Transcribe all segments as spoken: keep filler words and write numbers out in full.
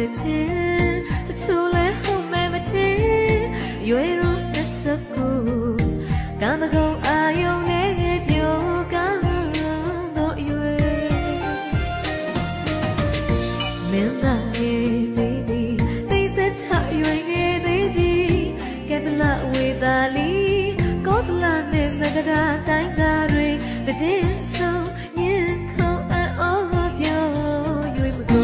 tin the chule home me tin yoero nasaku kamago ayo ne pyo kan do yue minda ye baby they that yue ye baby kebla we dali kotla ne magada tai da re the din so yin ko all pyo yue go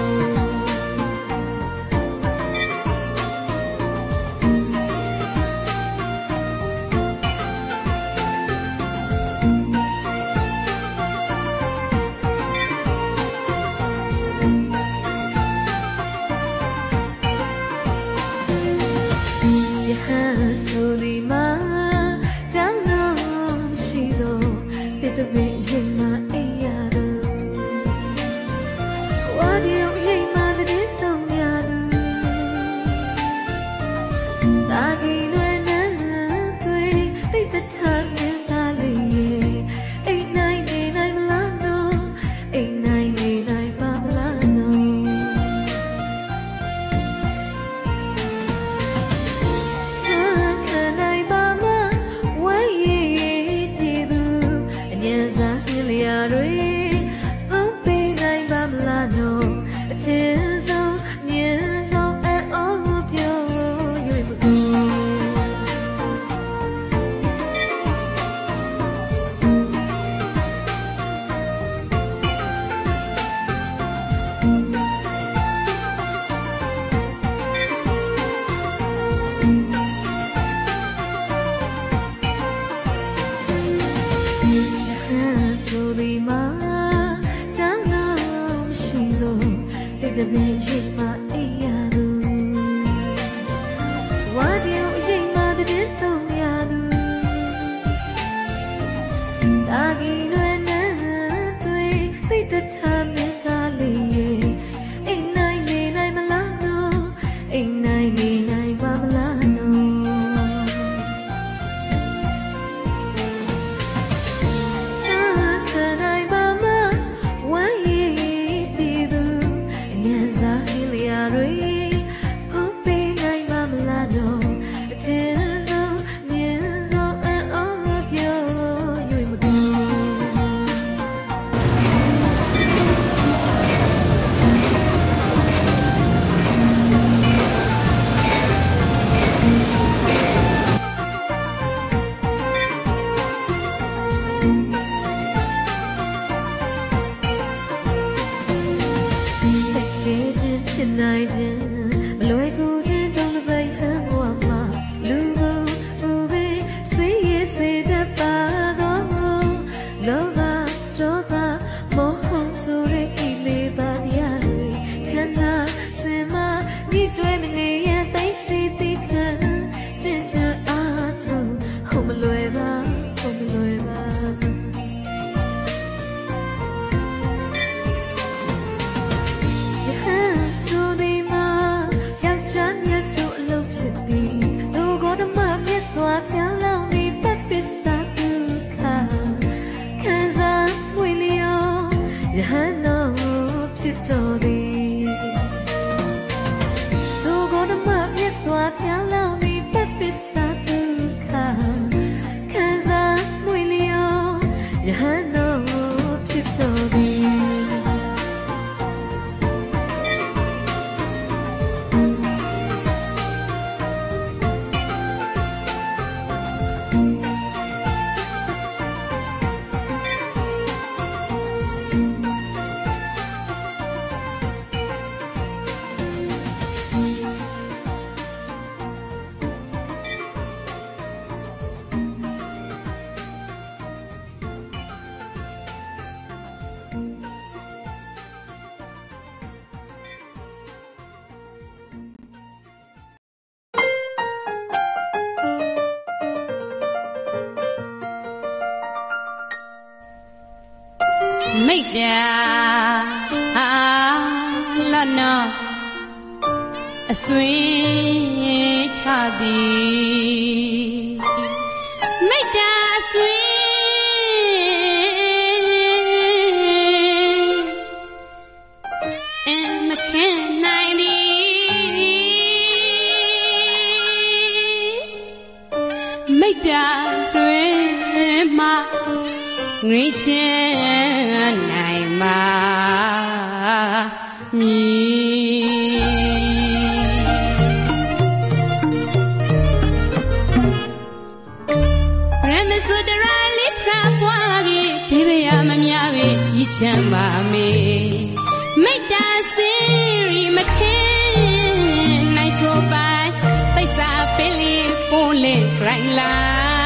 Sweet Hadi, make that sweet. ခင်နိုင်သည်မိတ္တာတွင်မှငွေချင်နိုင်မှာမည်ရမစွတရလေးဖျားပွားပြီးဘေးရမများပဲဤချမ်းပါမေမိတ္တာစေရီမခင်နိုင်ဆိုပိုင်သိစာပင်လေးပိုးလေးခိုင်လာ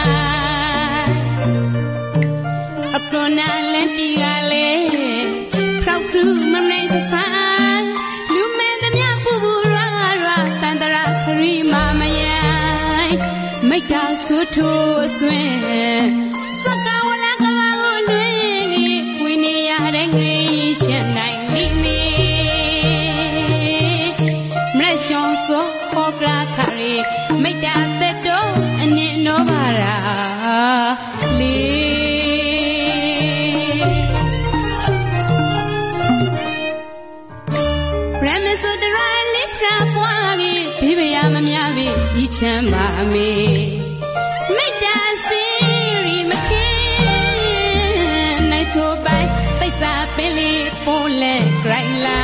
အကရနာလန်တီကလေးဖောက်ခုမမိတ်ဆန်းလူမဲသမျှပူပူရရတန်တရာခရီမမယိုင်မိတ္တာဆုထိုးအဆွင်စကဝလကမကိုလွင်ဝိနေရတဲ့ငေးရှင်နိုင်လိမည်မရရှောင်းစောဟောကရာခရီမိတ္တာသက်တော်အနည်းနောပါရာလေးရမစွတရလေးဖျားပွားပြီးဘေးပရာမများပြီးဤချမ်းပါမေမိတ္တာစေရီမခင်နိုင်ဆိုပိုင်သိစာပင်လေးပိုးလဲခိုင်လာ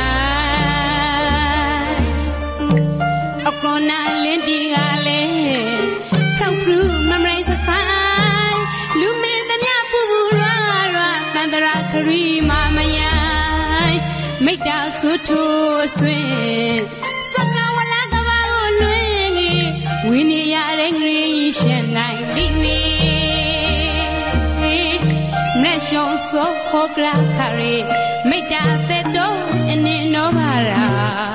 အကောနာလင်းတီကလည်းထောက်ဖူးမမရိတ်ဆဆိုင်လူမင်းသမျှပူပူရရတန်တရာခရီမမယိုင်မိတ္တာဆုထိုးအဆွင်စကဝလကဘာကိုလွင်ဝိနေရတဲ့ငရေရှင်နိုင်လိမည်မရရှောင်းစောဟောကရာခရီမိတ္တာသက်တော်အနည်းနောပါရာ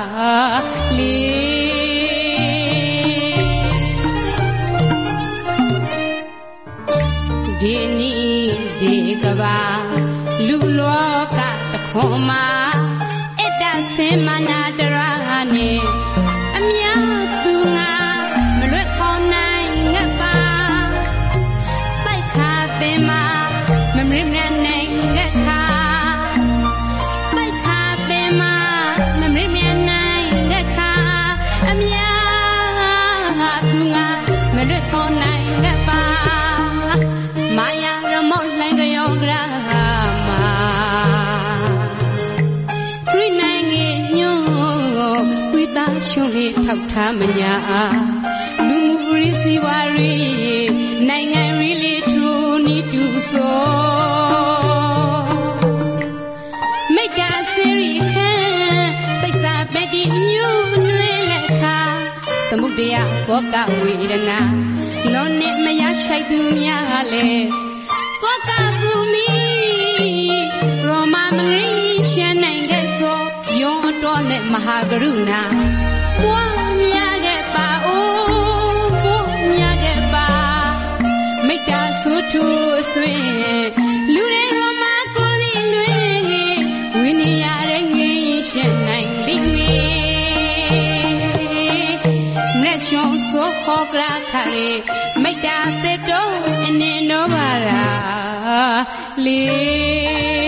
လေးဒီနီဒီကဘာလူလောကတခွန်မှာအတ္တဆင်မနာတရာနဲ့အမြတ်သူငါမလွတ်ပေါ်နိုင်ငတ်ပါတိုက်ခါတင်မှာမမရမနိုင်ငတ်ခါတိုက်ခါတင်မှာမမရမနိုင်ငတ်ခါအမြတ်သူငါမလွတ်ပေါ်နိုင်ငတ်ပါမာယာရမောလှိုင်းကြောဂရမှာခရီးနိုင်ငယ်ညို့ဝိသားရှုံးလေးထောက်ထားမညာလူမှုရေးစီဝါရေးနိုင်ငံရေးလေးထူနီးတူဆိုမိတ္တာစေရီခံသိစာပဲဒီညူနွေလက်ခါသမုဒ္ဒရာကောကဝေဒနာနောနဲ့မရရှိုက်သူများလေကောကပူမီရောမမဂရီရှင်နိုင်ခဲ့ဆိုယွန်တော်နဲ့မဟာကရုဏာပွားများခဲ့ပါအိုးပွားများခဲ့ပါမိတ္တာဆုထူဆွေလူတွေရောမကိုစီလွင်ဝိနေရတဲ့ငေးရှင်နိုင်လိမ့်မေမရရှောင်းစောဟောကရာခရီမိတ္တာသက်တော်အနည်းနောပါရာလေး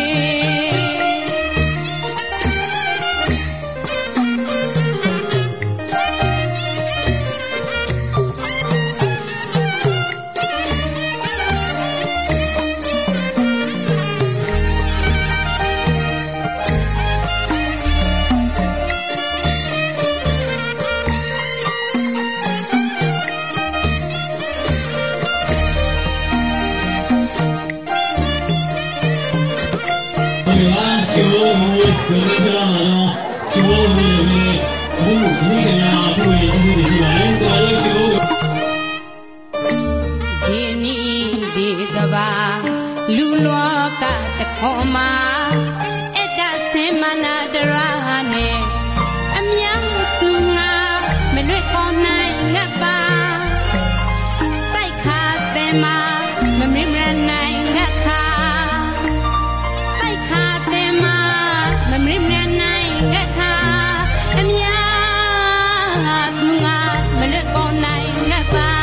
လူလောကတခေါ်မှာအတ္တဆင်မနာတရာနဲ့အမြတ်သူငါမလွတ်ပေါ်နိုင်ငတ်ပါတိုက်ခါတဲ့မှာမမရမနိုင်ငတ်ခါတိုက်ခါတဲ့မှာမမရမနိုင်ငတ်ခါအမြတ်သူငါမလွတ်ပေါ်နိုင်ငတ်ပါ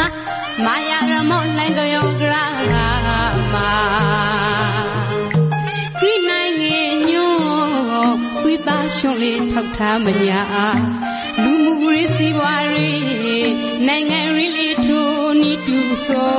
မာယာရမောနိုင်ကြောဂရာမှာသားရှုံးလေးထောက်ထားမညာလူမှုရေးစီးပွားရေးနိုင်ငံရေးလေးထိုးနီးတူဆို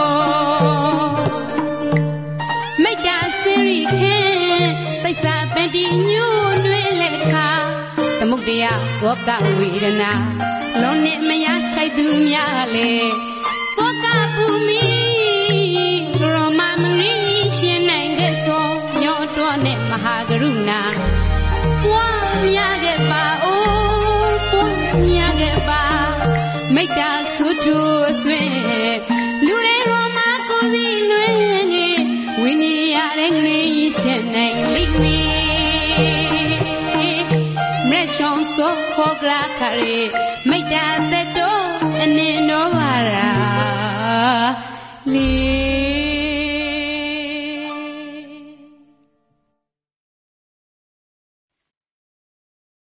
မိတ္တစေရီခဲသိစ္စာပန်တီညို့တွင်လက်ခါသမုတ်တရားဘောကဝေဒနာလုံးနဲ့မရထိုက်သူများလေဘောကပူမီရောမမရီရှင်နိုင်တဲ့ဆိုညောတော့နဲ့မဟာကရုဏာပွားများခဲ့ပါအိုးပွားများခဲ့ပါမိတ္တဆုထုဆွေလူတွေရောမကိုစီလွဲငယ်ဝိနည်းရတဲ့ငရေရှင်နိုင်လိမ့်မည်မြတ်ရှောင်းစောခေါ်ကြခရေမိတ္တသက်တော်အနေတော်ပါရာ